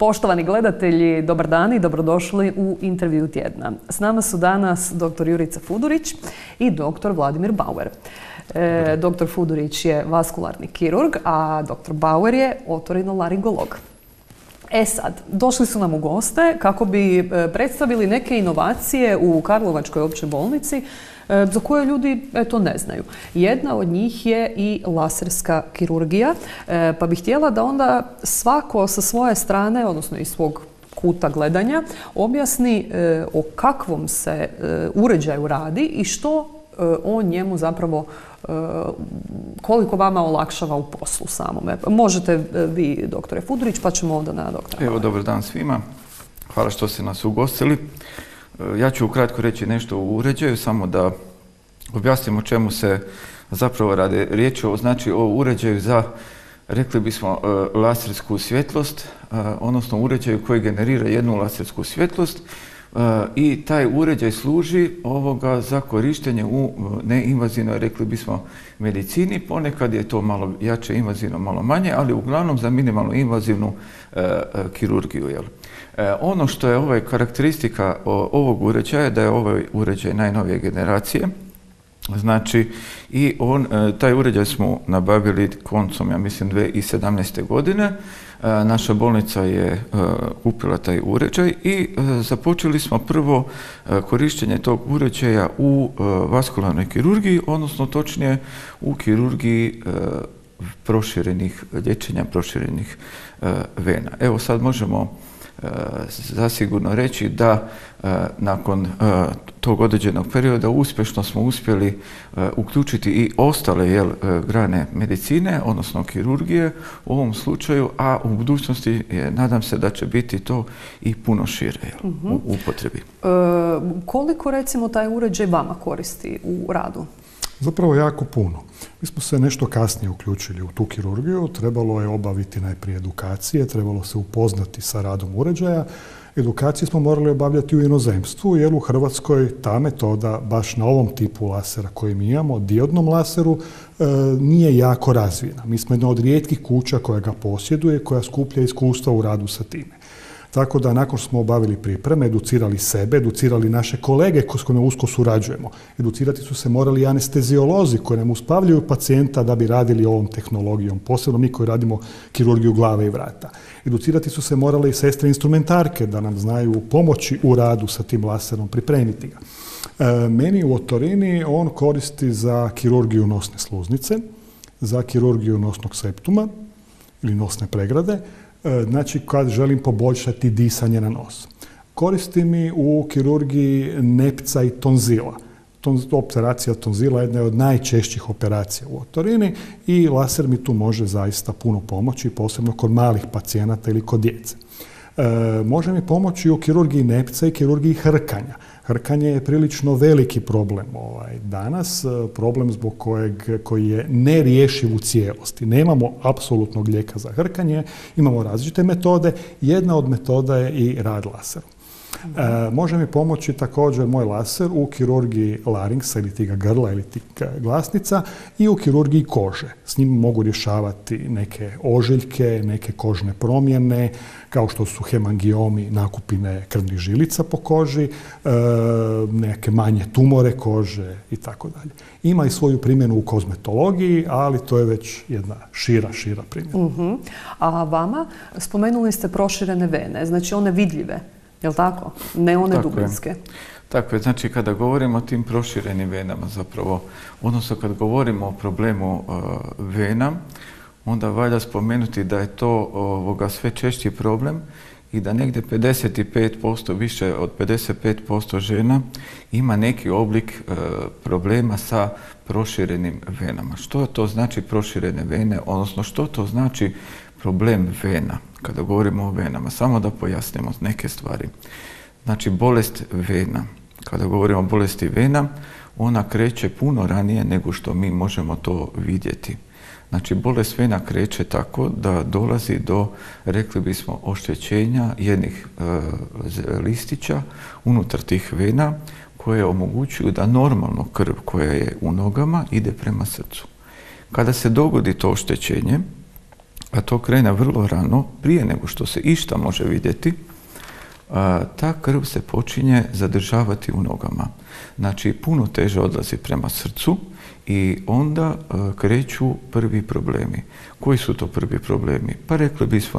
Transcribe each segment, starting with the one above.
Poštovani gledatelji, dobar dan i dobrodošli u intervju tjedna. S nama su danas dr. Jurica Fudurić i dr. Vladimir Bauer. Dr. Fudurić je vaskularni kirurg, a dr. Bauer je otorinolaringolog. Sad, došli su nam u goste kako bi predstavili neke inovacije u Karlovačkoj općoj bolnici za koje ljudi ne znaju. Jedna od njih je i laserska kirurgija, pa bih htjela da onda svako sa svoje strane, odnosno iz svog kuta gledanja, objasni o kakvom se uređaju radi i što on njemu zapravo, koliko vama olakšava u poslu samome. Možete vi, doktore Fudurić, pa ćemo onda na doktora. Evo, dobar dan svima. Hvala što ste nas ugostili. Ja ću ukratko reći nešto o uređaju, samo da objasnim o čemu se zapravo radi. Riječ je o uređaju za, rekli bismo, lasersku svjetlost, odnosno uređaju koji generira jednu lasersku svjetlost, i taj uređaj služi za korištenje u neinvazivnoj, rekli bismo, medicini. Ponekad je to malo jače invazivno, malo manje, ali uglavnom za minimalno invazivnu kirurgiju. Ono što je karakteristika ovog uređaja, da je ovaj uređaj najnovije generacije. Znači, i taj uređaj smo nabavili koncom, ja mislim, 2017. godine. Naša bolnica je kupila taj uređaj i započeli smo prvo korištenje tog uređaja u vaskularnoj kirurgiji, odnosno točnije u kirurgiji liječenja proširenih vena. Evo, sad možemo zasigurno reći da nakon tog određenog perioda uspješno smo uspjeli uključiti i ostale grane medicine, odnosno kirurgije u ovom slučaju, a u budućnosti nadam se da će biti to i puno šire u upotrebi. Koliko recimo taj uređaj vama koristi u radu? Zapravo jako puno. Mi smo se nešto kasnije uključili u tu kirurgiju. Trebalo je obaviti najprije edukacije, trebalo se upoznati sa radom uređaja. Edukacije smo morali obavljati u inozemstvu, jer u Hrvatskoj ta metoda, baš na ovom tipu lasera koji mi imamo, diodnom laseru, nije jako razvijena. Mi smo jedna od rijetkih kuća koja ga posjeduje, koja skuplja iskustva u radu sa time. Tako da nakon što smo obavili pripreme, educirali sebe, educirali naše kolege s kojima usko surađujemo. Educirati su se morali i anesteziolozi koji nam uspavljaju pacijenta da bi radili ovom tehnologijom, posebno mi koji radimo kirurgiju glave i vrata. Educirati su se morale i sestre instrumentarke da nam znaju pomoći u radu sa tim laserom, pripremiti ga. Meni u otorini on koristi za kirurgiju nosne sluznice, za kirurgiju nosnog septuma ili nosne pregrade, znači kad želim poboljšati disanje na nos. Koristi mi u kirurgiji nepca i tonzila. Operacija tonzila je jedna od najčešćih operacija u otorini i laser mi tu može zaista puno pomoći, posebno kod malih pacijenata ili kod djece. Može mi pomoći u kirurgiji nepca i kirurgiji hrkanja. Hrkanje je prilično veliki problem danas, problem zbog koji je nerješiv u cijelosti. Nemamo apsolutnog lijeka za hrkanje, imamo različite metode. Jedna od metoda je i rad laserom. Može mi pomoći također moj laser u kirurgiji laringsa ili tiga grla ili tiga glasnica i u kirurgiji kože. S njim mogu rješavati neke ožiljke, neke kožne promjene, kao što su hemangiomi, nakupine krvnih žilica po koži, neke manje tumore kože i tako dalje. Ima i svoju primjenu u kozmetologiji, ali to je već jedna šira primjena. A vama spomenuli ste proširene vene, znači one vidljive. Je li tako? Ne one dubinske. Tako je. Znači, kada govorimo o tim proširenim venama zapravo, odnosno kad govorimo o problemu vena, onda valja spomenuti da je to sve češći problem i da negdje 55%, više od 55% žena ima neki oblik problema sa proširenim venama. Što to znači proširene vene, odnosno što to znači problem vena? Kada govorimo o venama, samo da pojasnimo neke stvari. Znači, bolest vena. Kada govorimo o bolesti vena, ona kreće puno ranije nego što mi možemo to vidjeti. Znači, bolest vena kreće tako da dolazi do, rekli bismo, oštećenja jednih listića unutar tih vena koje omogućuju da normalno krv koja je u nogama ide prema srcu. Kada se dogodi to oštećenje, a to krene vrlo rano, prije nego što se išta može vidjeti, ta krv se počinje zadržavati u nogama. Znači, puno teže odlazi prema srcu i onda kreću prvi problemi. Koji su to prvi problemi? Pa rekli bismo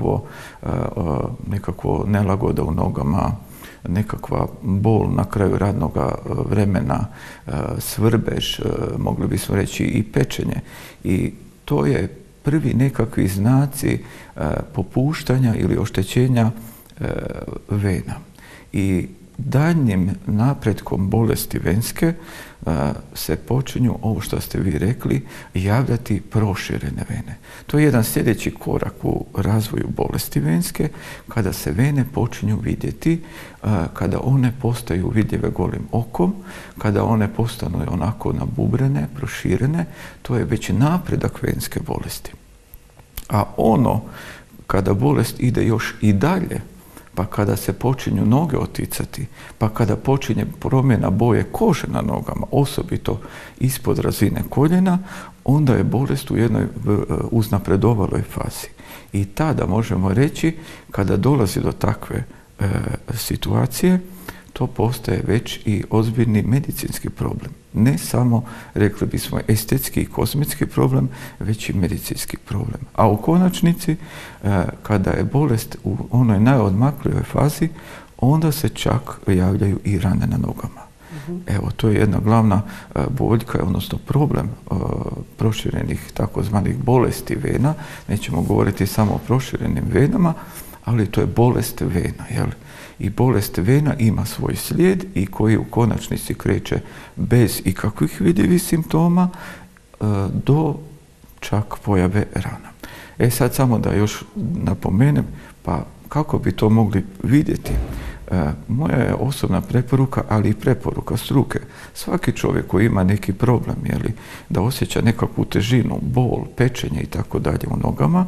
nekakvo nelagoda u nogama, nekakva bol na kraju radnog vremena, svrbež, mogli bismo reći i pečenje. I to je prvi nekakvi znaci popuštanja ili oštećenja vena. I daljnjim napretkom bolesti venske se počinju, ovo što ste vi rekli, javljati proširene vene. To je jedan sljedeći korak u razvoju bolesti venske, kada se vene počinju vidjeti, kada one postaju vidljive golim okom, kada one postanu onako nabubrene, proširene, to je već napredak venske bolesti. A ono, kada bolest ide još i dalje, pa kada se počinju noge oticati, pa kada počinje promjena boje kože na nogama, osobito ispod razine koljena, onda je bolest u jednoj uznapredovaloj fazi. I tada možemo reći, kada dolazi do takve situacije, to postaje već i ozbiljni medicinski problem. Ne samo, rekli bismo, estetski i kozmetski problem, već i medicinski problem. A u konačnici, kada je bolest u onoj najodmaklijoj fazi, onda se čak javljaju i rane na nogama. Evo, to je jedna glavna boljka, odnosno problem proširenih takozvanih bolesti vena. Nećemo govoriti samo o proširenim venama, ali to je bolest vena, jel? I bolest vena ima svoj slijed i koji u konačnici kreće bez ikakvih vidljivih simptoma do čak pojave rana. Sad samo da još napomenem, pa kako bi to mogli vidjeti? Moja je osobna preporuka, ali i preporuka struke. Svaki čovjek koji ima neki problem, da osjeća nekakvu težinu, bol, pečenje i tako dalje u nogama,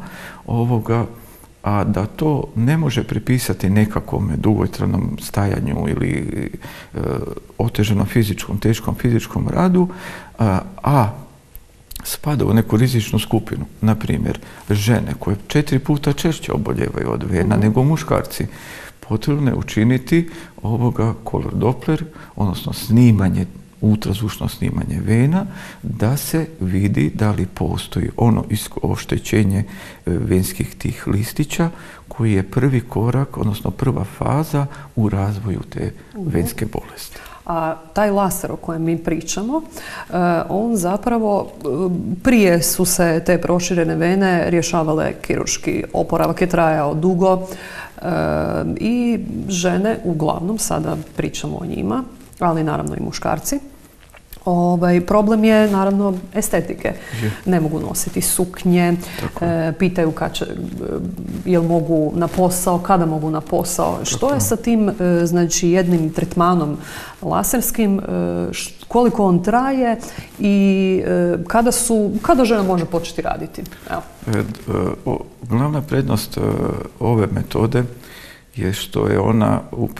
a da to ne može pripisati nekakvom dugotrajnom stajanju ili otežanom fizičkom, teškom fizičkom radu, a spada u neku rizičnu skupinu. Na primjer, žene koje 4 puta češće oboljevaju od vena nego muškarci. Potrebno je učiniti color Doppler, odnosno snimanje, ultrazvučno snimanje vena, da se vidi da li postoji ono oštećenje venskih tih listića koji je prvi korak, odnosno prva faza u razvoju te venske bolesti. A taj laser o kojem mi pričamo, on zapravo, prije su se te proširene vene rješavale kirurški. Oporavak je trajao dugo i žene, uglavnom, sada pričamo o njima, ali naravno i muškarci. Problem je naravno estetike. Ne mogu nositi suknje, pitaju jel mogu na posao, kada mogu na posao. Što je sa tim, znači, jednim tretmanom laserskim, koliko on traje i kada žena može početi raditi? Evo. Glavna prednost ove metode je što je ona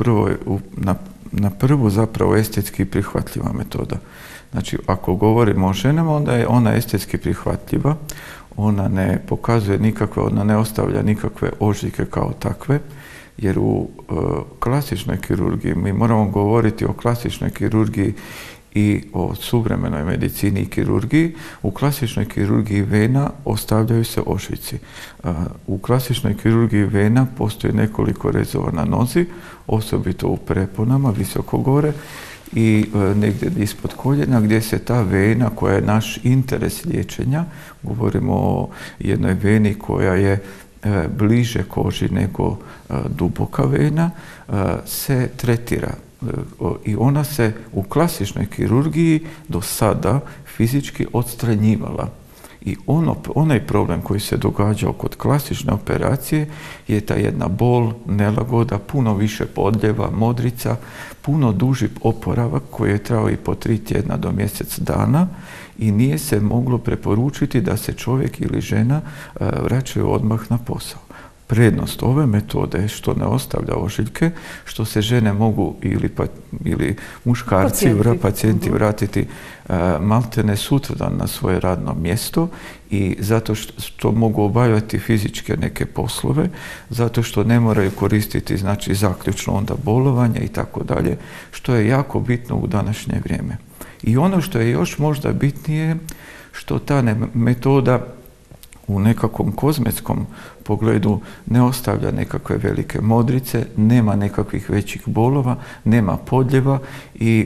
na prvu zapravo estetski prihvatljiva metoda. Znači, ako govorimo o ženama, onda je ona estetski prihvatljiva, ona ne pokazuje nikakve, ona ne ostavlja nikakve ožiljke kao takve, jer u klasičnoj kirurgiji, mi moramo govoriti o klasičnoj kirurgiji i o suvremenoj medicini i kirurgiji. U klasičnoj kirurgiji vena ostavljaju se ožiljci. U klasičnoj kirurgiji vena postoji nekoliko rezova na nozi, osobito u preponama, visoko gore, i negdje ispod koljena, gdje se ta vena koja je naš interes liječenja, govorimo o jednoj veni koja je bliže koži nego duboka vena, se tretira. I ona se u klasičnoj kirurgiji do sada fizički odstranjivala. I onaj problem koji se događao kod klasične operacije je ta jedna bol, nelagoda, puno više podljeva, modrica, puno duži oporavak koji je trajao i po 3 tjedna do mjesec dana i nije se moglo preporučiti da se čovjek ili žena vraćaju odmah na posao. Prednost ove metode što ne ostavlja ožiljke, što se žene mogu ili muškarci, pacijenti vratiti maltene sutradan na svoje radno mjesto i zato što mogu obavljati fizičke neke poslove, zato što ne moraju koristiti znači zaključno onda bolovanje i tako dalje, što je jako bitno u današnje vrijeme. I ono što je još možda bitnije, što ta metoda u nekakvom kozmetskom pogledu ne ostavlja nekakve velike modrice, nema nekakvih većih bolova, nema podljeva i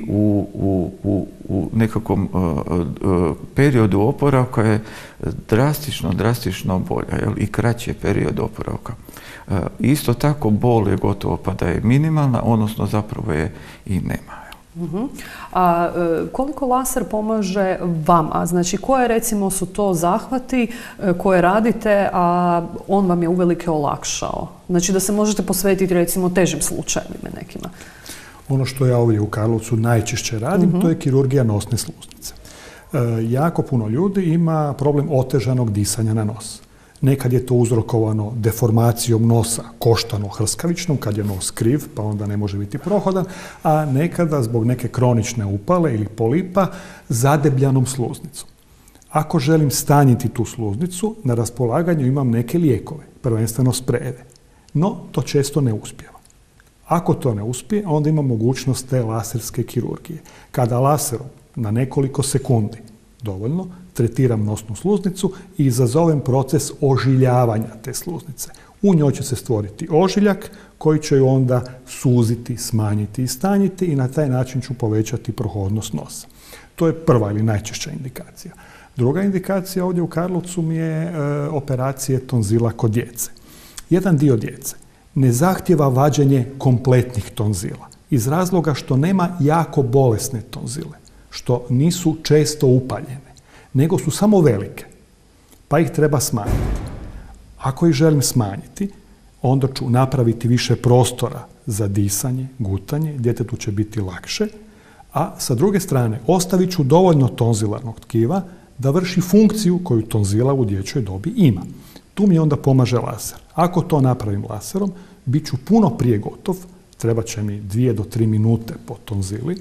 u nekakvom periodu oporavka je drastično bolja i kraći je period oporavka. Isto tako bol je gotovo pa da je minimalna, odnosno zapravo je i nema. A koliko laser pomaže vama? Znači, koje recimo su to zahvati koje radite, a on vam je uvelike olakšao? Znači, da se možete posvetiti recimo težim slučajevima nekima. Ono što ja ovdje u Karlovcu najčešće radim, to je kirurgija nosne sluznice. Jako puno ljudi ima problem otežanog disanja na nos. Nekad je to uzrokovano deformacijom nosa, koštano-hrskavičnom, kad je nos kriv, pa onda ne može biti prohodan, a nekada zbog neke kronične upale ili polipa zadebljanom sluznicom. Ako želim stanjiti tu sluznicu, na raspolaganju imam neke lijekove, prvenstveno sprejeve. No, to često ne uspijeva. Ako to ne uspije, onda ima mogućnost te laserske kirurgije. Kada laserom na nekoliko sekundi dovoljno tretiram nosnu sluznicu i izazovem proces ožiljavanja te sluznice. U njoj će se stvoriti ožiljak koji će ju onda suziti, smanjiti i stanjiti i na taj način ću povećati prohodnost nosa. To je prva ili najčešća indikacija. Druga indikacija ovdje u Karlovcu mi je operacije tonzila kod djece. Jedan dio djece ne zahtjeva vađenje kompletnih tonzila iz razloga što nema jako bolesne tonzile, što nisu često upaljene, nego su samo velike, pa ih treba smanjiti. Ako ih želim smanjiti, onda ću napraviti više prostora za disanje, gutanje, djetetu će biti lakše, a sa druge strane ostavit ću dovoljno tonzilarnog tkiva da vrši funkciju koju tonzila u dječjoj dobi ima. Tu mi onda pomaže laser. Ako to napravim laserom, bit ću puno prije gotov, treba će mi 2 do 3 minute po tonzili.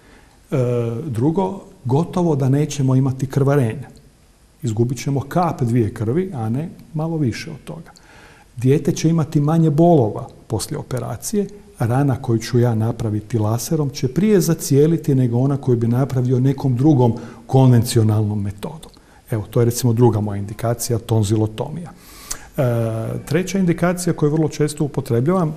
Drugo, gotovo da nećemo imati krvarenja. Izgubit ćemo kap 2 krvi, a ne malo više od toga. Dijete će imati manje bolova poslije operacije, rana koju ću ja napraviti laserom će prije zacijeliti nego ona koju bi napravio nekom drugom konvencionalnom metodom. Evo, to je recimo druga moja indikacija, tonzilotomija. Treća indikacija koju vrlo često upotrebljavam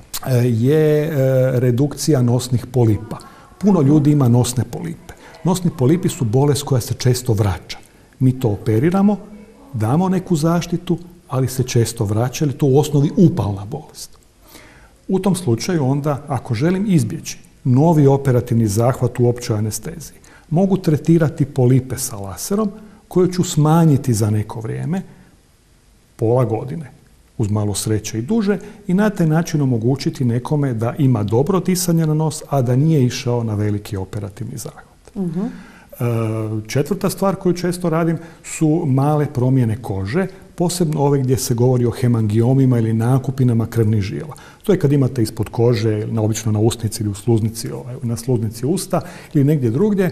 je redukcija nosnih polipa. Puno ljudi ima nosne polipe. Nosni polipi su bolest koja se često vraća. Mi to operiramo, damo neku zaštitu, ali se često vraća, jer je to u osnovi upalna bolest. U tom slučaju onda, ako želim izbjeći novi operativni zahvat u općoj anesteziji, mogu tretirati polipe sa laserom, koju ću smanjiti za neko vrijeme, pola godine, uz malo sreće i duže, i na taj način omogućiti nekome da ima dobro disanje na nos, a da nije išao na veliki operativni zahvat. Četvrta stvar koju često radim su male promjene kože, posebno ove gdje se govori o hemangiomima ili nakupinama krvnih žila. To je kad imate ispod kože, obično na usnici ili u sluznici, na sluznici usta ili negdje drugdje,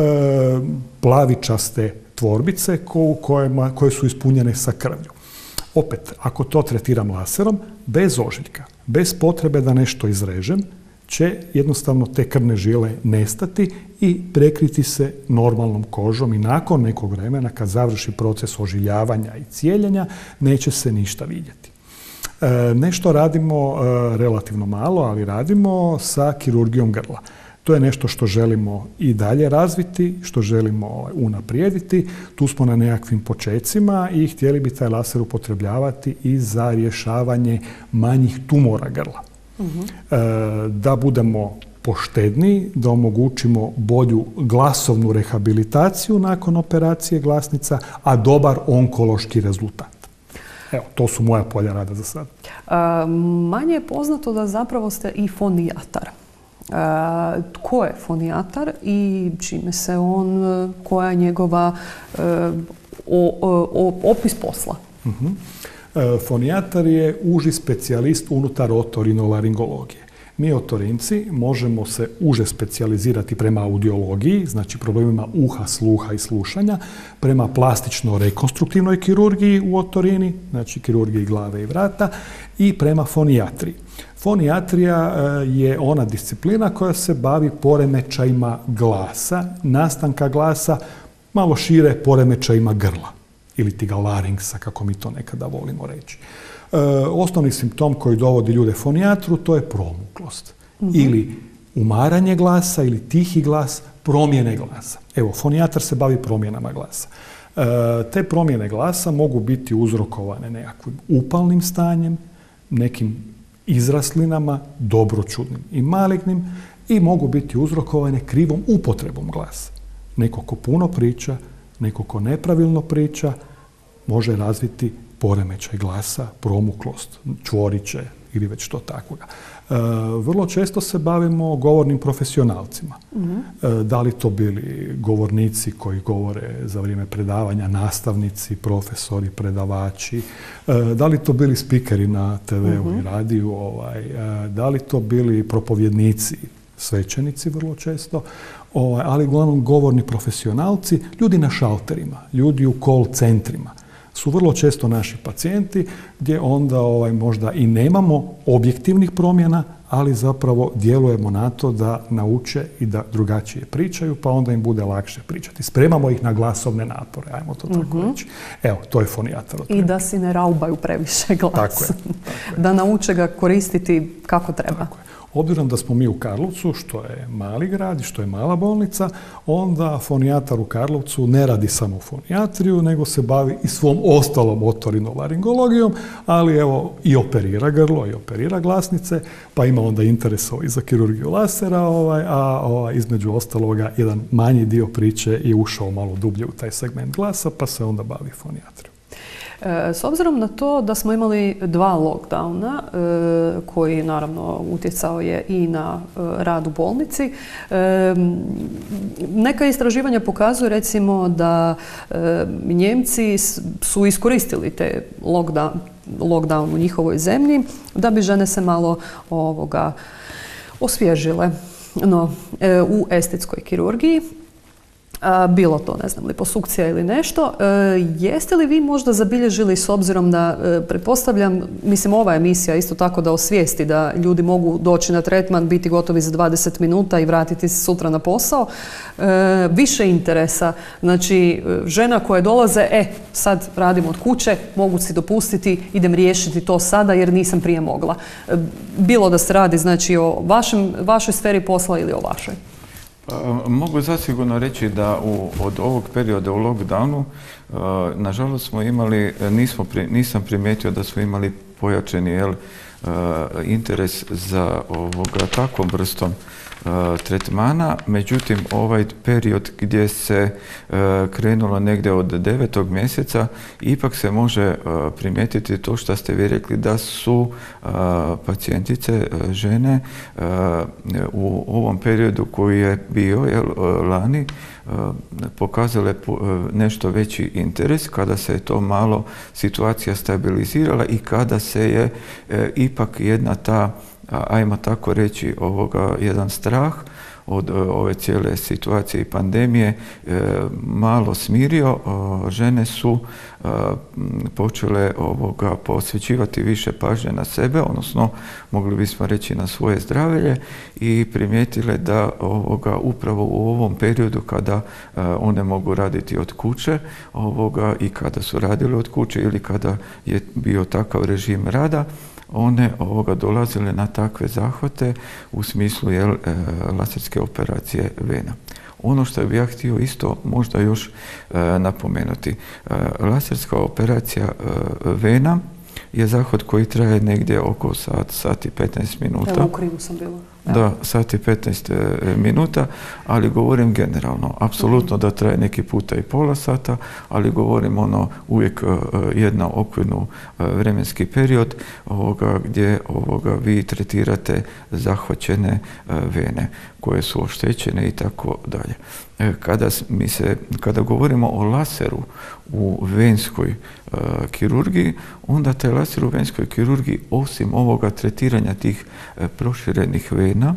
plavičaste tvorbice koje su ispunjene sa krvlju. Opet, ako to tretiram laserom, bez ožiljka, bez potrebe da nešto izrežem, će jednostavno te krvne žile nestati i prekriti se normalnom kožom i nakon nekog vremena, kad završi proces ožiljavanja i cijeljenja, neće se ništa vidjeti. Nešto radimo relativno malo, ali radimo sa kirurgijom grla. To je nešto što želimo i dalje razviti, što želimo unaprijediti. Tu smo na nekakvim počecima i htjeli bi taj laser upotrebljavati i za rješavanje manjih tumora grla. Da budemo poštedniji, da omogućimo bolju glasovnu rehabilitaciju nakon operacije glasnica, a dobar onkološki rezultat. Evo, to su moja polja rada za sad. Manje je poznato da zapravo ste i fonijatar. Tko je fonijatar i čime se on, koja je njegova opis posla? Fonijatar je uži specijalist unutar otorinolaringologije. Mi otorinci možemo se uže specijalizirati prema audiologiji, znači problemima uha, sluha i slušanja, prema plastično-rekonstruktivnoj kirurgiji u otorini, znači kirurgiji glave i vrata, i prema fonijatriji. Fonijatrija je ona disciplina koja se bavi poremećajima glasa, nastanka glasa, malo šire poremećajima grla ili tiga laringsa, kako mi to nekada volimo reći. Osnovni simptom koji dovodi ljude fonijatru, to je promuklost. Ili umaranje glasa, ili tihi glas, promjene glasa. Evo, fonijatar se bavi promjenama glasa. Te promjene glasa mogu biti uzrokovane nekakvim upalnim stanjem, nekim izraslinama, dobročudnim i malignim, i mogu biti uzrokovane krivom upotrebom glasa. Neko ko puno priča, neko ko nepravilno priča, može razviti poremećaj glasa, promuklost, čvoriće ili već što takvoga. Vrlo često se bavimo govornim profesionalcima. Da li to bili govornici koji govore za vrijeme predavanja, nastavnici, profesori, predavači, da li to bili spikeri na TV-u i radiju, da li to bili propovjednici, svećenici vrlo često, ali uglavnom govorni profesionalci, ljudi na šalterima, ljudi u call centrima su vrlo često naši pacijenti, gdje onda možda i nemamo objektivnih promjena, ali zapravo djelujemo na to da nauče i da drugačije pričaju, pa onda im bude lakše pričati. Spremamo ih na glasovne napore, ajmo to tako reći. Evo, to je fonijatar. I da si ne raubaju previše glas. Tako je. Da nauče ga koristiti kako treba. Tako je. Obzirom da smo mi u Karlovcu, što je mali grad i što je mala bolnica, onda fonijatar u Karlovcu ne radi samo fonijatriju, nego se bavi i svom ostalom otorinolaringologijom, ali evo i operira grlo i operira glasnice, pa ima onda interesa i za kirurgiju lasera, a između ostaloga jedan manji dio priče je ušao malo dublje u taj segment glasa, pa se onda bavi fonijatrijom. S obzirom na to da smo imali 2 lockdowna, koji naravno utjecao je i na rad u bolnici, neka istraživanja pokazuju recimo da Njemci su iskoristili te lockdown u njihovoj zemlji da bi žene se malo osvježile. No, u estetskoj kirurgiji, bilo to, ne znam, liposukcija ili nešto. Jeste li vi možda zabilježili, s obzirom da, pretpostavljam, mislim, ova emisija isto tako da osvijesti da ljudi mogu doći na tretman, biti gotovi za 20 minuta i vratiti se sutra na posao, više interesa, znači žena koje dolaze, sad radim od kuće, mogu si dopustiti, idem riješiti to sada jer nisam prije mogla. Bilo da se radi, znači, o vašoj sferi posla ili o vašoj. Mogu zasigurno reći da od ovog perioda u lockdownu, nažalost smo imali, nisam primijetio da smo imali pojačani interes za takvom vrstom tretmana, međutim ovaj period gdje se krenulo negdje od 9. mjeseca ipak se može primijetiti to što ste vi rekli da su pacijentice, žene u ovom periodu koji je bio lani pokazale nešto veći interes kada se je to malo situacija stabilizirala i kada se je ipak jedna ta, ajmo tako reći, jedan strah od ove cijele situacije i pandemije malo smirio. Žene su počele posvećivati više pažnje na sebe, odnosno mogli bismo reći na svoje zdravlje, i primijetile da upravo u ovom periodu kada one mogu raditi od kuće i kada su radile od kuće ili kada je bio takav režim rada, one dolazile na takve zahvate u smislu laserske operacije vena. Ono što bih ja htio isto možda još napomenuti, laserska operacija vena je zahvat koji traje negdje oko sat i 15 minuta. Evo, u krivu sam bila. Da, sat i 15 minuta, ali govorim generalno. Apsolutno da traje neki puta i pola sata, ali govorim uvijek jedna okvirnu vremenski period gdje vi tretirate zahvaćene vene koje su oštećene i tako dalje. Kada govorimo o laseru u venskoj kirurgiji, onda taj laser u venskoj kirurgiji osim ovoga tretiranja tih proširenih vena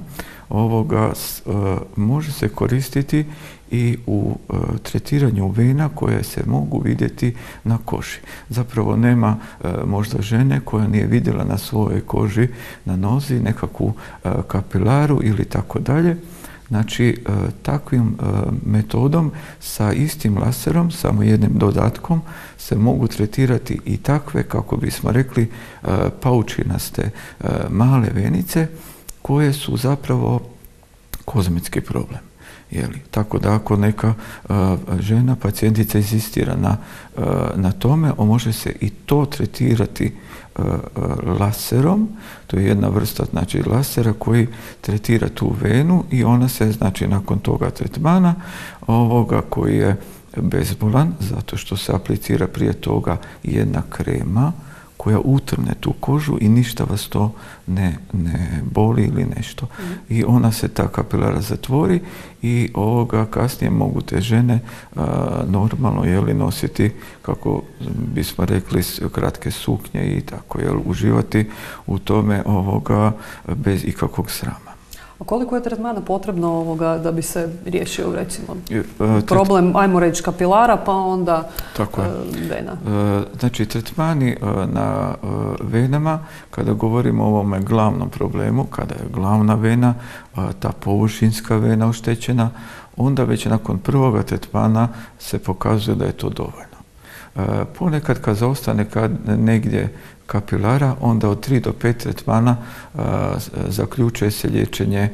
može se koristiti i u tretiranju vena koje se mogu vidjeti na koži. Zapravo nema možda žene koja nije vidjela na svojoj koži, na nozi, nekakvu kapilaru ili tako dalje. Znači, takvim metodom sa istim laserom, samo jednim dodatkom, se mogu tretirati i takve, kako bismo rekli, paučinaste male venice koje su zapravo kozmetski problem. Tako da ako neka žena, pacijentica inzistira na tome, može se i to tretirati laserom. To je jedna vrsta lasera koji tretira tu venu i ona se nakon toga tretmana koji je bezbolan zato što se aplicira prije toga jedna krema koja utrne tu kožu i ništa vas to ne boli ili nešto. I ona se, ta kapilara, zatvori i kasnije mogu te žene normalno nositi, kako bismo rekli, kratke suknje i tako, uživati u tome bez ikakvog srama. A koliko je tretmana potrebno da bi se riješio, recimo, problem, ajmo reći, kapilara, pa onda vena? Znači, tretmani na venama, kada govorimo o ovome glavnom problemu, kada je glavna vena, ta površinska vena oštećena, onda već nakon prvoga tretmana se pokazuje da je to dovoljno. Ponekad kad zaostane negdje kapilara, onda od 3 do 5 tretmana zaključuje se liječenje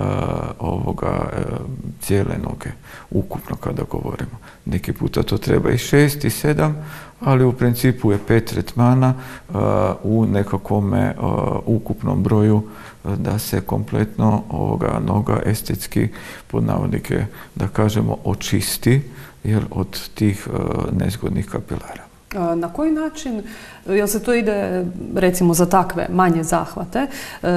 cijele noge, ukupno kada govorimo. Neki puta to treba i 6 i 7, ali u principu je 5 tretmana u nekakvom ukupnom broju da se kompletno noga estetski, pod navodnike, da kažemo, očisti od tih nezgodnih kapilara. Na koji način, jel se to ide recimo za takve manje zahvate,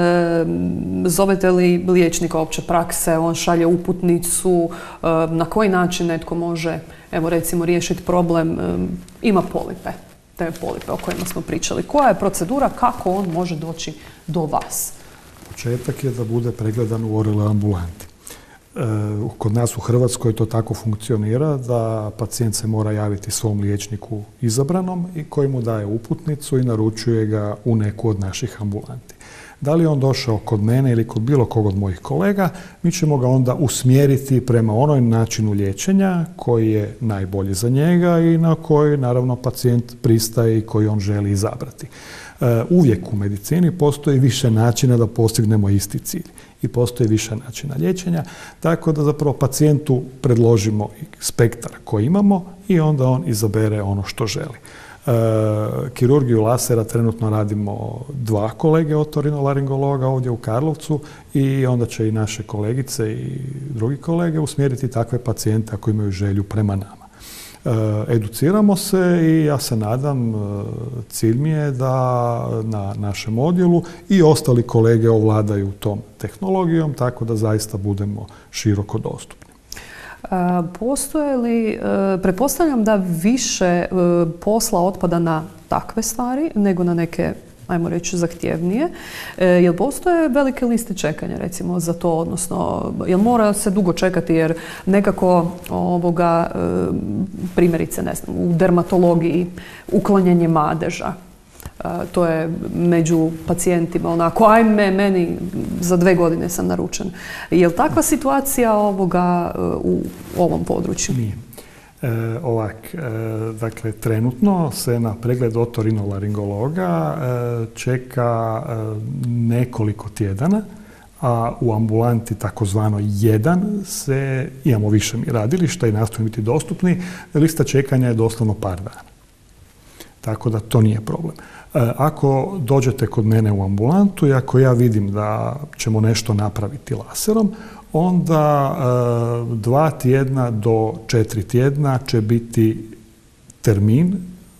zovete li liječnika opće prakse, on šalje uputnicu, na koji način netko može, evo recimo, riješiti problem, ima polipe, te polipe o kojima smo pričali. Koja je procedura, kako on može doći do vas? Početak je da bude pregledan u ORL ambulanti. Kod nas u Hrvatskoj to tako funkcionira da pacijent se mora javiti svom liječniku izabranom i koji mu daje uputnicu i naručuje ga u neku od naših ambulanti. Da li je on došao kod mene ili kod bilo kog od mojih kolega, mi ćemo ga onda usmjeriti prema onoj načinu liječenja koji je najbolji za njega i na koji naravno pacijent pristaje i koji on želi izabrati. Uvijek u medicini postoji više načina da postignemo isti cilj i postoji više načina liječenja, tako da zapravo pacijentu predložimo spektar koji imamo i onda on izabere ono što želi. Kirurgiju lasera trenutno radimo 2 kolege otorinolaringologa ovdje u Karlovcu i onda će i naše kolegice i drugi kolege usmjeriti takve pacijente ako imaju želju prema nama. Educiramo se i ja se nadam, cilj mi je da na našem odjelu i ostali kolege ovladaju tom tehnologijom, tako da zaista budemo široko dostupni. Postoje li, pretpostavljam da više posla otpada na takve stvari nego na neke, ajmo reći, zahtjevnije. Jel postoje velike liste čekanja recimo za to, odnosno jel mora se dugo čekati jer nekako primjerice, ne znam, u dermatologiji uklanjanje madeža, to je među pacijentima onako, ajme, meni za 2 godine sam naručen. Je li takva situacija u ovom području? Nije. Dakle, trenutno se na pregled otorinolaringologa čeka nekoliko tjedana, a u ambulanti takozvano 1 imamo više radilišta i nastojimo biti dostupni. Lista čekanja je doslovno par dana. Tako da to nije problem. Ako dođete kod mene u ambulantu i ako ja vidim da ćemo nešto napraviti laserom, onda 2 tjedna do 4 tjedna će biti termin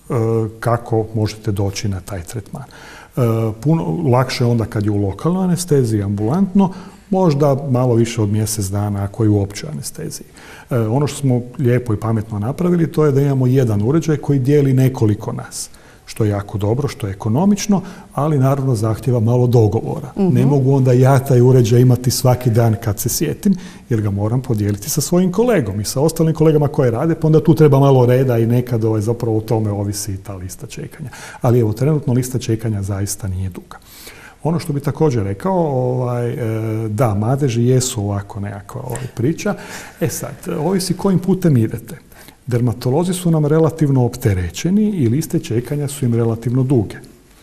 kako možete doći na taj tretman. Puno lakše onda kad je u lokalnoj anesteziji ambulantno, možda malo više od mjesec dana ako je u općoj anesteziji. Ono što smo lijepo i pametno napravili, to je da imamo jedan uređaj koji dijeli nekoliko nas, što je jako dobro, što je ekonomično, ali naravno zahtjeva malo dogovora. Ne mogu onda ja taj uređaj imati svaki dan kad se sjetim, jer ga moram podijeliti sa svojim kolegom i sa ostalim kolegama koje rade, pa onda tu treba malo reda i nekad zapravo o tome ovisi ta lista čekanja. Ali evo, trenutno lista čekanja zaista nije duga. Ono što bi također rekao, da, madeži jesu ovako nekakva priča. Sad, ovisi kojim putem idete. Dermatolozi su nam relativno opterećeni i liste čekanja su im relativno duge.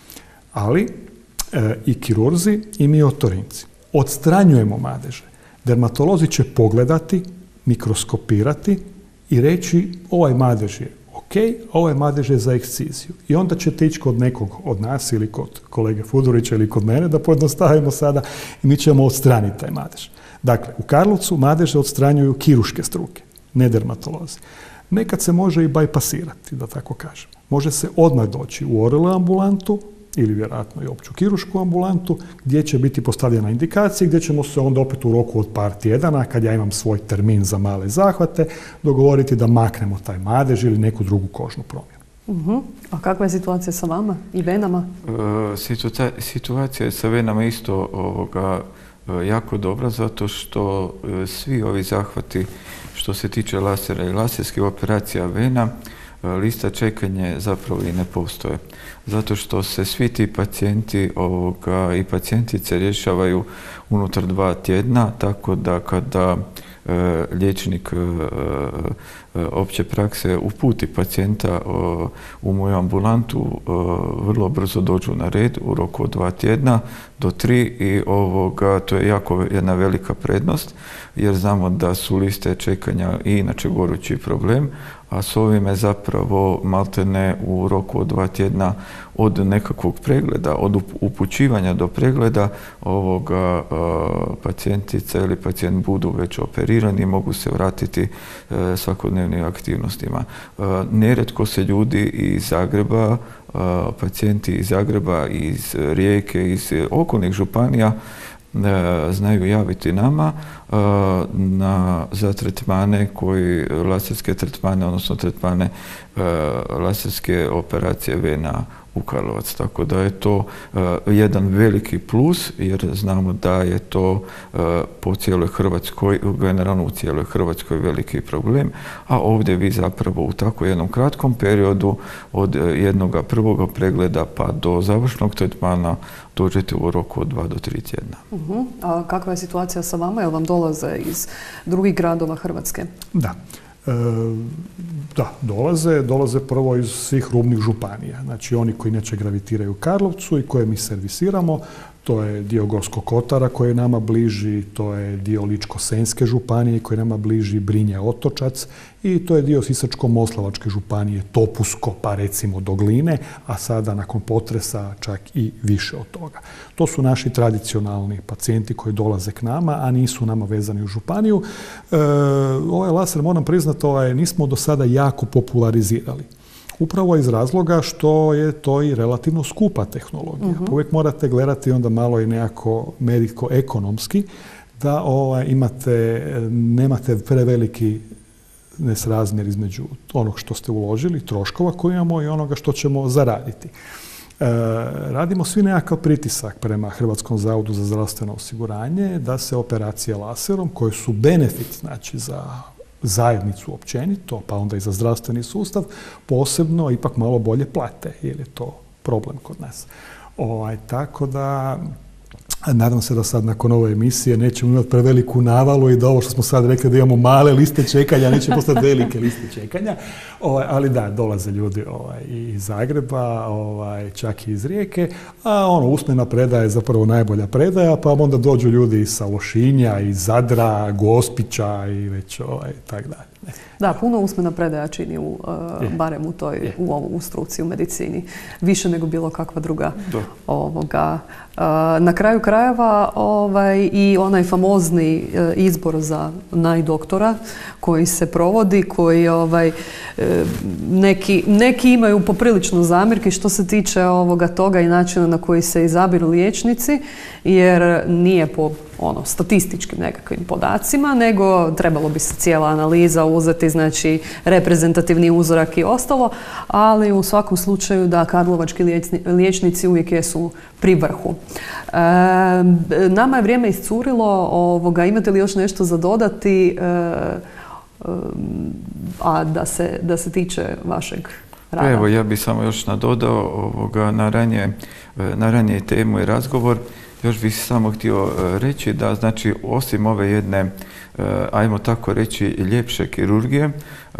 Ali i kirurzi i mi otorinci odstranjujemo madeže. Dermatolozi će pogledati, mikroskopirati i reći ovaj madež je ok, ovaj madež je za eksciziju. I onda ćete ići kod nekog od nas ili kod kolege Fudurića ili kod mene, da pojednostavimo sada, i mi ćemo odstraniti taj madež. Dakle, u Karlovcu madeže odstranjuju kirurške struke, ne dermatolozi. Nekad se može i bajpasirati, da tako kažem. Može se odmah doći u ORL ambulantu ili vjerojatno i opću kiruršku ambulantu gdje će biti postavljena indikacija, gdje ćemo se onda opet u roku od par tjedana, kad ja imam svoj termin za male zahvate, dogovoriti da maknemo taj madež ili neku drugu kožnu promjenu. A kakva je situacija sa vama i venama? Situacija je sa venama isto jako dobra, zato što svi ovi zahvati što se tiče lasera i laserskih operacija vena, lista čekanja zapravo i ne postoje. Zato što se svi ti pacijenti i pacijentice rješavaju unutar 2 tjedna, tako da kada liječnik opće prakse uputi pacijenta u moju ambulantu, vrlo brzo dođu na red u roku od 2 tjedna do 3 i to je jako jedna velika prednost, jer znamo da su liste čekanja i inače gorući problem, a s ovime zapravo maltene u roku od 2 tjedna od nekakvog pregleda, od upućivanja do pregleda pacijentica ili pacijent budu već operirani i mogu se vratiti svakodnevnim aktivnostima. Nerijetko se ljudi iz Zagreba, pacijenti iz Zagreba, iz Rijeke, iz okolnih županija znaju javiti nama za tretmane laserske tretmane, odnosno tretmane laserske operacije vena u Karlovac. Tako da je to jedan veliki plus, jer znamo da je to po cijeloj Hrvatskoj, generalno u cijeloj Hrvatskoj veliki problem, a ovdje vi zapravo u tako jednom kratkom periodu od jednog prvog pregleda pa do završnog tretmana dođete u roku od 2 do 3 tjedna. A kakva je situacija sa vama? Jel vam dolaze iz drugih gradova Hrvatske? Da. Da, dolaze prvo iz svih rubnih županija. Znači oni koji inače gravitiraju u Karlovcu i koje mi servisiramo, to je dio Gorskog kotara koji je nama bliži, to je dio Ličko-senjske županije koji je nama bliži, Brinje, Otočac, i to je dio Sisačko-moslavačke županije, Topusko, pa recimo do Gline, a sada nakon potresa čak i više od toga. To su naši tradicionalni pacijenti koji dolaze k nama, a nisu nama vezani u županiju. Ovaj laser, moram priznati, nismo do sada jako popularizirali. Upravo iz razloga što je to i relativno skupa tehnologija. Uvijek morate gledati onda malo i nekako mediko-ekonomski, da nemate preveliki nesrazmjer između onog što ste uložili, troškova koje imamo, i onoga što ćemo zaraditi. Radimo svi nekakav pritisak prema Hrvatskom zavodu za zdravstveno osiguranje da se operacije laserom, koje su benefit, znači za zajednicu općenito, pa onda i za zdravstveni sustav, posebno ipak malo bolje plate, jer je to problem kod nas. Tako da Nadam se da sad nakon ove emisije nećemo imati preveliku navalu i da ovo što smo sad rekli da imamo male liste čekanja, neće postati velike liste čekanja. Ali da, dolaze ljudi iz Zagreba, čak i iz Rijeke, a usmena predaja je zapravo najbolja predaja, pa onda dođu ljudi iz Lošinja, iz Zadra, Gospića i već tak dalje. Da, puno usmena predaja čini barem u struci, u medicini. Više nego bilo kakva druga. Na kraju krajeva i onaj famozni izbor za najdoktora koji se provodi, koji neki imaju poprilično zamjerki što se tiče toga i načina na koji se izabiru liječnici, jer nije po statističkim nekakvim podacima, nego trebalo bi se cijela analiza uzeti, znači reprezentativni uzorak i ostalo, ali u svakom slučaju da karlovački liječnici uvijek jesu pri vrhu. Nama je vrijeme iscurilo, imate li još nešto za dodati, a da se tiče vašeg rada? Evo, ja bih samo još nadodao na ranije temu i razgovor. Još bih samo htio reći da, znači, osim ove jedne, ajmo tako reći, ljepše kirurgije,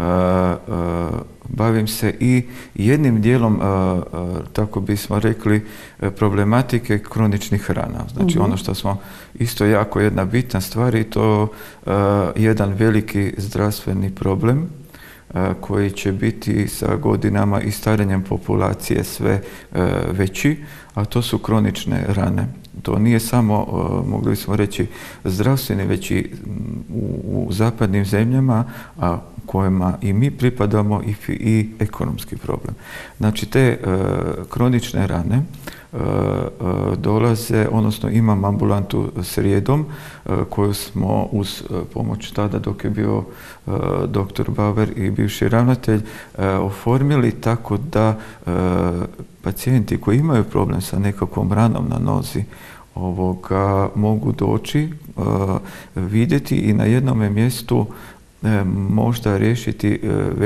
bavim se i jednim dijelom, tako bismo rekli, problematike kroničnih rana. Znači, ono što smo isto jako jedna bitna stvar i to jedan veliki zdravstveni problem koji će biti sa godinama i starenjem populacije sve veći, a to su kronične rane. To nije samo, mogli smo reći, zdravstveni, već i u zapadnim zemljama, a kojima i mi pripadamo, i ekonomski problem. Znači, te kronične rane dolaze, odnosno imam ambulantu srijedom koju smo uz pomoć tada dok je bio dr. Bauer i bivši ravnatelj oformili tako da pacijenti koji imaju problem sa nekakvom ranom na nozi mogu doći, vidjeti i na jednome mjestu možda riješiti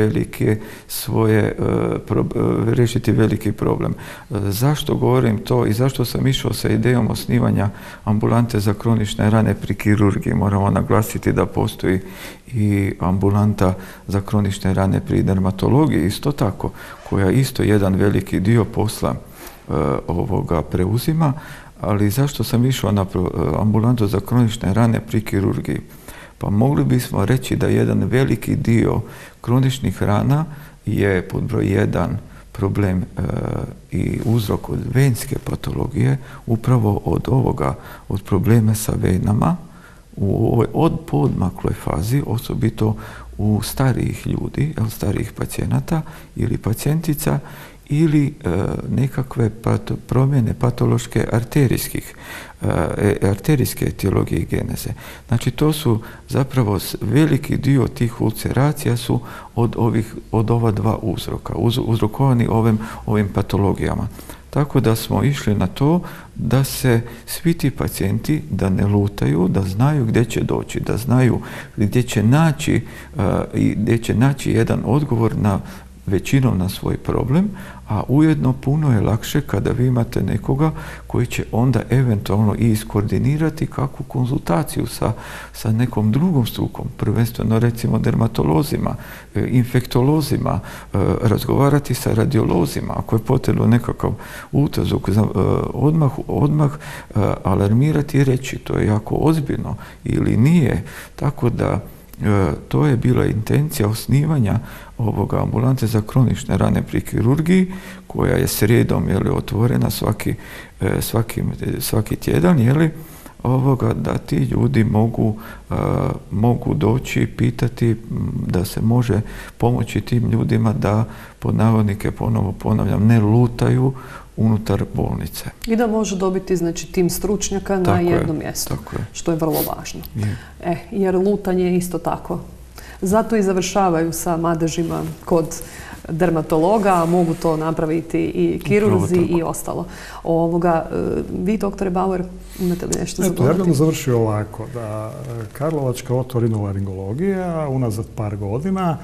veliki problem. Zašto govorim to i zašto sam išao sa idejom osnivanja ambulante za kronične rane pri kirurgiji? Moramo naglasiti da postoji i ambulanta za kronične rane pri dermatologiji, isto tako, koja isto jedan veliki dio posla preuzima. Ali zašto sam išao na ambulantu za kronične rane pri kirurgiji? Pa mogli bismo reći da jedan veliki dio kroničnih rana je pod broj 1 problem i uzrok od venske patologije, upravo od problema sa venama u ovoj podmakloj fazi, osobito u starijih ljudi, starijih pacijenata ili pacijentica, ili nekakve promjene patološke arterijske etiologije i geneze. Znači, to su zapravo veliki dio tih ulceracija su od ova dva uzroka, uzrokovani ovim patologijama. Tako da smo išli na to da se svi ti pacijenti da ne lutaju, da znaju gdje će doći, da znaju gdje će naći jedan odgovor većinom na svoj problem, a ujedno puno je lakše kada vi imate nekoga koji će onda eventualno i iskoordinirati kakvu konzultaciju sa nekom drugom strukom, prvenstveno recimo dermatolozima, infektolozima, razgovarati sa radiolozima, ako je potrebno nekakav ultrazvuk, odmah alarmirati i reći to je jako ozbiljno ili nije. Tako da to je bila intencija osnivanja ambulante za kronične rane pri kirurgiji, koja je srijedom otvorena svaki tjedan, da ti ljudi mogu doći, pitati, da se može pomoći tim ljudima da, pod navodnike, ponovo ponavljam, ne lutaju unutar bolnice. I da može dobiti, znači, tim stručnjaka na jednom mjestu, što je vrlo važno. Jer lutanje je isto tako. Zato i završavaju sa madežima kod dermatologa, a mogu to napraviti i kirurzi i ostalo. Vi, doktore Bauer, imate li nešto za dodati? Ja bih završio ovako, da Karlovačka otorinolaringologija unazad par godina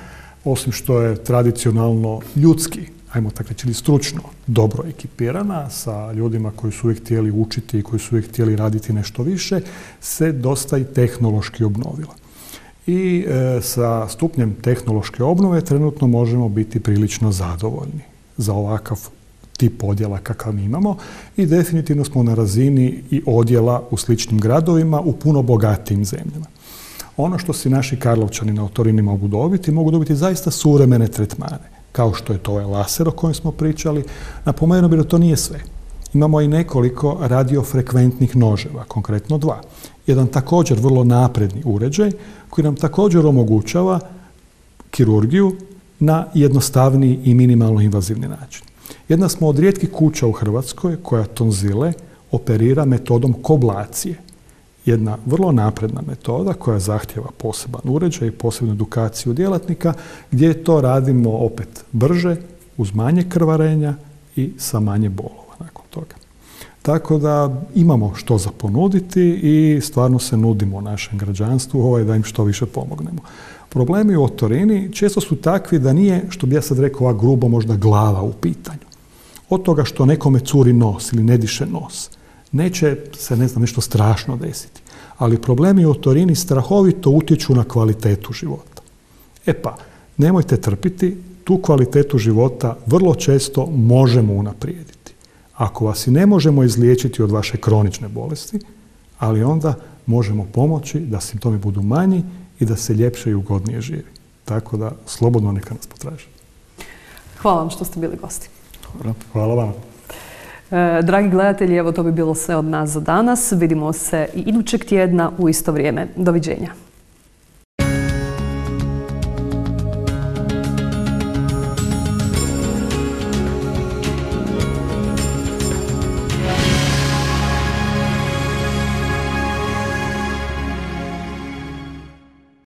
osim što je tradicionalno ljudski, ajmo tako reći, ili stručno dobro ekipirana sa ljudima koji su uvijek htjeli učiti i koji su uvijek htjeli raditi nešto više, se dosta i tehnološki obnovila. I sa stupnjem tehnološke obnove trenutno možemo biti prilično zadovoljni za ovakav tip odjela kakav mi imamo i definitivno smo na razini i odjela u sličnim gradovima u puno bogatijim zemljama. Ono što si naši Karlovčani na Otorini mogu dobiti zaista suvremene tretmane, kao što je to ovaj laser o kojem smo pričali. Napomenuo bih da to nije sve. Imamo i nekoliko radiofrekventnih noževa, konkretno 2. Jedan također vrlo napredni uređaj koji nam također omogućava kirurgiju na jednostavniji i minimalno invazivni način. Jedna smo od rijetkih kuća u Hrvatskoj koja tonzile operira metodom koblacije. Jedna vrlo napredna metoda koja zahtjeva poseban uređaj i posebnu edukaciju djelatnika, gdje to radimo opet brže, uz manje krvarenja i sa manje bolova nakon toga. Tako da imamo što za ponuditi i stvarno se nudimo našem građanstvu da im što više pomognemo. Problemi u otorini često su takvi da nije, što bi ja sad rekao ovako grubo, možda glava u pitanju. Od toga što nekome curi nos ili ne diše nos, neće se, nešto strašno desiti. Ali problemi u otorini strahovito utječu na kvalitetu života. Nemojte trpiti, tu kvalitetu života vrlo često možemo unaprijediti. Ako vas i ne možemo izliječiti od vaše kronične bolesti, ali onda možemo pomoći da simptomi budu manji i da se ljepše i ugodnije živi. Tako da, slobodno neka nas potraži. Hvala vam što ste bili gosti. Hvala vam. Dragi gledatelji, evo to bi bilo sve od nas za danas. Vidimo se i idućeg tjedna u isto vrijeme. Doviđenja.